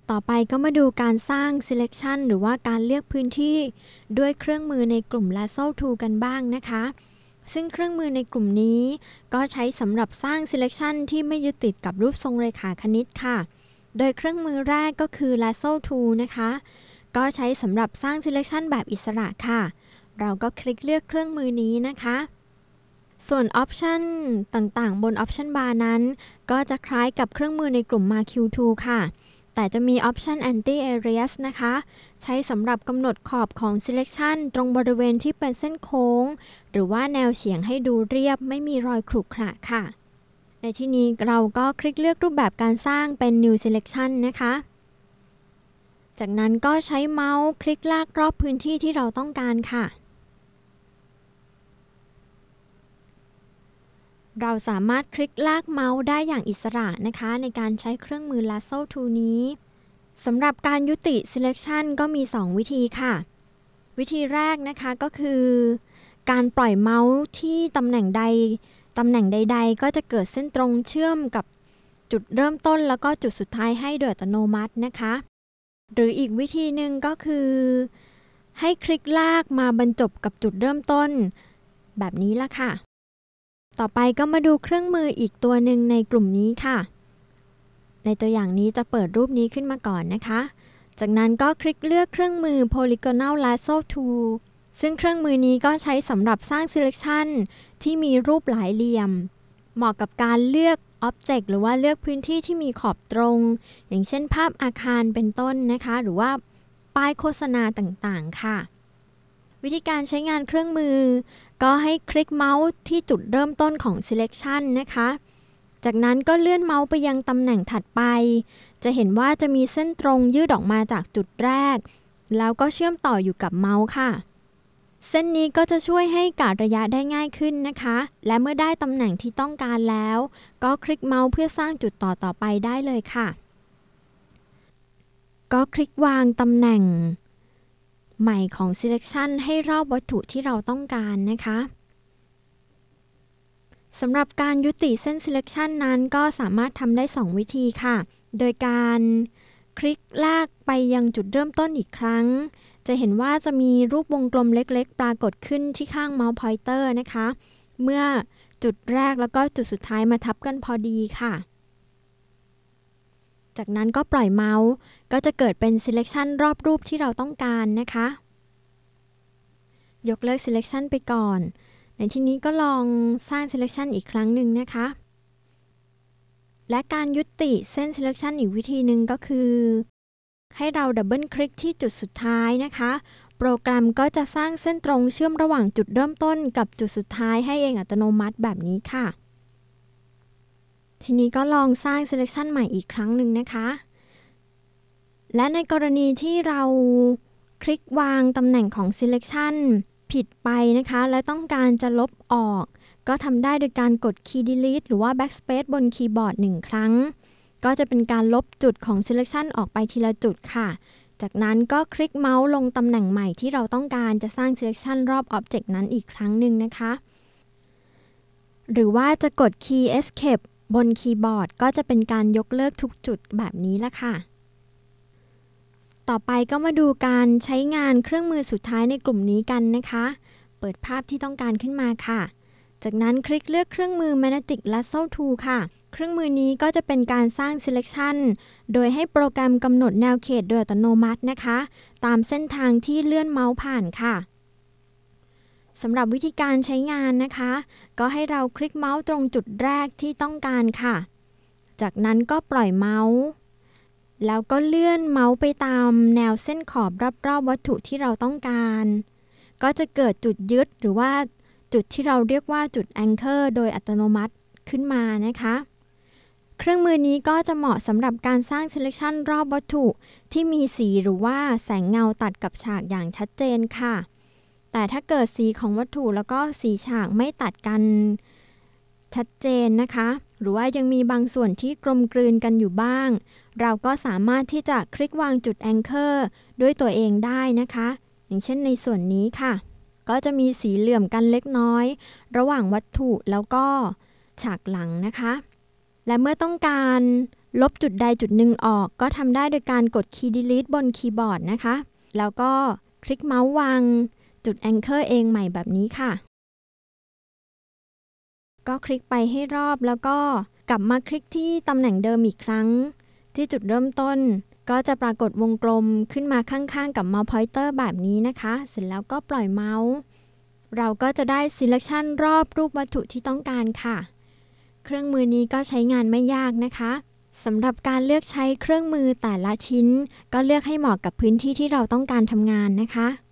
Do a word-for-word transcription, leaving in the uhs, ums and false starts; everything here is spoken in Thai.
ต่อไปก็มาดูการสร้าง selection หรือว่าการเลือกพื้นที่ด้วยเครื่องมือในกลุ่ม Lasso Tool กันบ้างนะคะซึ่งเครื่องมือในกลุ่มนี้ก็ใช้สำหรับสร้าง selection ที่ไม่ยึดติดกับรูปทรงเรขาคณิตค่ะโดยเครื่องมือแรกก็คือ Lasso Tool นะคะก็ใช้สำหรับสร้าง selection แบบอิสระค่ะเราก็คลิกเลือกเครื่องมือนี้นะคะส่วน Option ต่างๆบน Option Bar นั้นก็จะคล้ายกับเครื่องมือในกลุ่ม Marquee Tool ค่ะแต่จะมี Option Anti-Alias นะคะใช้สำหรับกำหนดขอบของ selection ตรงบริเวณที่เป็นเส้นโค้งหรือว่าแนวเฉียงให้ดูเรียบไม่มีรอยขรุขระค่ะในที่นี้เราก็คลิกเลือกรูปแบบการสร้างเป็น New Selection นะคะจากนั้นก็ใช้เมาส์คลิกลากรอบพื้นที่ที่เราต้องการค่ะเราสามารถคลิกลากเมาส์ได้อย่างอิสระนะคะในการใช้เครื่องมือ Lasso Tool นี้สำหรับการยุติ selection ก็มีสองวิธีค่ะวิธีแรกนะคะก็คือการปล่อยเมาส์ที่ตำแหน่งใดตำแหน่งใดๆก็จะเกิดเส้นตรงเชื่อมกับจุดเริ่มต้นแล้วก็จุดสุดท้ายให้โดยอัตโนมัตินะคะหรืออีกวิธีหนึ่งก็คือให้คลิกลากมาบรรจบกับจุดเริ่มต้นแบบนี้ละค่ะต่อไปก็มาดูเครื่องมืออีกตัวหนึ่งในกลุ่มนี้ค่ะในตัวอย่างนี้จะเปิดรูปนี้ขึ้นมาก่อนนะคะจากนั้นก็คลิกเลือกเครื่องมือ Polygonal Lasso Tool ซึ่งเครื่องมือนี้ก็ใช้สำหรับสร้าง selection ที่มีรูปหลายเหลี่ยมเหมาะกับการเลือก Object หรือว่าเลือกพื้นที่ที่มีขอบตรงอย่างเช่นภาพอาคารเป็นต้นนะคะหรือว่าป้ายโฆษณาต่างๆค่ะวิธีการใช้งานเครื่องมือก็ให้คลิกเมาส์ที่จุดเริ่มต้นของ selection นะคะจากนั้นก็เลื่อนเมาส์ไปยังตำแหน่งถัดไปจะเห็นว่าจะมีเส้นตรงยืดออกมาจากจุดแรกแล้วก็เชื่อมต่ออยู่กับเมาส์ค่ะเส้นนี้ก็จะช่วยให้กะระยะได้ง่ายขึ้นนะคะและเมื่อได้ตำแหน่งที่ต้องการแล้วก็คลิกเมาส์เพื่อสร้างจุดต่อต่อไปได้เลยค่ะก็คลิกวางตำแหน่งใหม่ของ selection ให้รอบวัตถุที่เราต้องการนะคะสำหรับการยุติเส้น selection นั้นก็สามารถทำได้สองวิธีค่ะโดยการคลิกลากไปยังจุดเริ่มต้นอีกครั้งจะเห็นว่าจะมีรูปวงกลมเล็กๆปรากฏขึ้นที่ข้างเมาส์พอยเตอร์นะคะเมื่อจุดแรกแล้วก็จุดสุดท้ายมาทับกันพอดีค่ะจากนั้นก็ปล่อยเมาส์ก็จะเกิดเป็น selection รอบรูปที่เราต้องการนะคะยกเลิก selection ไปก่อนในที่นี้ก็ลองสร้าง selection อีกครั้งหนึ่งนะคะและการยุติเส้น selection อีกวิธีหนึ่งก็คือให้เราดับเบิลคลิกที่จุดสุดท้ายนะคะโปรแกรมก็จะสร้างเส้นตรงเชื่อมระหว่างจุดเริ่มต้นกับจุดสุดท้ายให้เองอัตโนมัติแบบนี้ค่ะทีนี้ก็ลองสร้าง selection ใหม่อีกครั้งหนึ่งนะคะและในกรณีที่เราคลิกวางตำแหน่งของ selection ผิดไปนะคะและต้องการจะลบออกก็ทำได้โดยการกดคีย์ delete หรือว่า backspace บนคีย์บอร์ดหนึ่งครั้งก็จะเป็นการลบจุดของ selection ออกไปทีละจุดค่ะจากนั้นก็คลิกเมาส์ลงตำแหน่งใหม่ที่เราต้องการจะสร้าง selection รอบ object นั้นอีกครั้งหนึ่งนะคะหรือว่าจะกดคีย์ escape บนคีย์บอร์ดก็จะเป็นการยกเลิกทุกจุดแบบนี้ละค่ะต่อไปก็มาดูการใช้งานเครื่องมือสุดท้ายในกลุ่มนี้กันนะคะเปิดภาพที่ต้องการขึ้นมาค่ะจากนั้นคลิกเลือกเครื่องมือ Magnetic Lasso Tool ค่ะเครื่องมือนี้ก็จะเป็นการสร้าง selection โดยให้โปรแกรมกำหนดแนวเขตโดยอัตโนมัตินะคะตามเส้นทางที่เลื่อนเมาส์ผ่านค่ะสำหรับวิธีการใช้งานนะคะก็ให้เราคลิกเมาส์ตรงจุดแรกที่ต้องการค่ะจากนั้นก็ปล่อยเมาส์แล้วก็เลื่อนเมาส์ไปตามแนวเส้นขอบรอบๆวัตถุที่เราต้องการก็จะเกิดจุดยึดหรือว่าจุดที่เราเรียกว่าจุด anchor โดยอัตโนมัติขึ้นมานะคะเครื่องมือนี้ก็จะเหมาะสำหรับการสร้าง selection รอบวัตถุที่มีสีหรือว่าแสงเงาตัดกับฉากอย่างชัดเจนค่ะแต่ถ้าเกิดสีของวัตถุแล้วก็สีฉากไม่ตัดกันชัดเจนนะคะหรือว่ายังมีบางส่วนที่กลมกลืนกันอยู่บ้างเราก็สามารถที่จะคลิกวางจุด anchor ด้วยตัวเองได้นะคะอย่างเช่นในส่วนนี้ค่ะก็จะมีสีเหลื่อมกันเล็กน้อยระหว่างวัตถุแล้วก็ฉากหลังนะคะและเมื่อต้องการลบจุดใดจุดหนึ่งออกก็ทำได้โดยการกดคีย์ Delete บนคีย์บอร์ดนะคะแล้วก็คลิกเมาส์วางจุด Anchor เองใหม่แบบนี้ค่ะก็คลิกไปให้รอบแล้วก็กลับมาคลิกที่ตำแหน่งเดิมอีกครั้งที่จุดเริ่มต้นก็จะปรากฏวงกลมขึ้นมาข้างๆกับ Mouse Pointer แบบนี้นะคะเสร็จแล้วก็ปล่อยเมาส์เราก็จะได้ Selection รอบรูปวัตถุที่ต้องการค่ะเครื่องมือนี้ก็ใช้งานไม่ยากนะคะสำหรับการเลือกใช้เครื่องมือแต่ละชิ้นก็เลือกให้เหมาะกับพื้นที่ที่เราต้องการทำงานนะคะ